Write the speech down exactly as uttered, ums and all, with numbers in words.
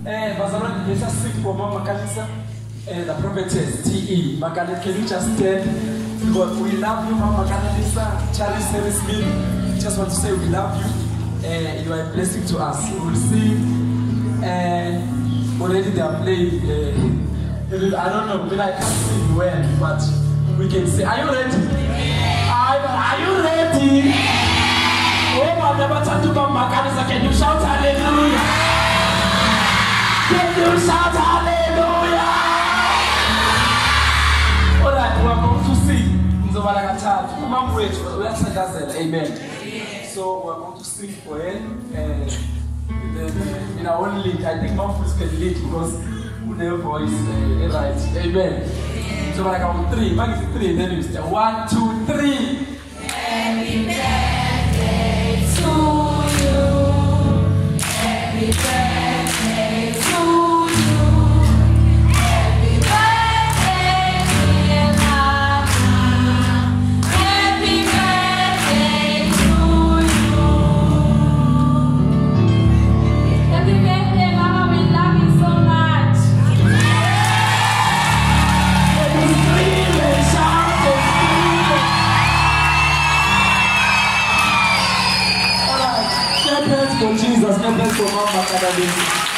Eh, Bazalwane, let's just sing for Mama Kalisa and the prophetess T E. Makalisa, can you just stand? God, we love you, Mama Kalisa. Charlie Harris Smith. Just want to say we love you. Uh, you are a blessing to us. We will sing. Uh, already they are playing. Uh, I don't know, maybe I can't sing well, but we can say. Are you ready? Are, are you ready? Oh, my never turn to Mama Kalisa. Can you shout hallelujah? Can you shout hallelujah? All right, we are going to sing. Amen. So we are going to sing for him. And then in our own lead, I think Mom can lead because their voice uh, right. Amen. So when I count three, back is three, then you say one, two, three. Happy birthday to you. Happy birthday to you. Happy birthday, dear Mama. Happy birthday to you. Happy birthday, Mama. We love you so much. All right, clap hands for Jesus, clap hands for Mama Kadadi.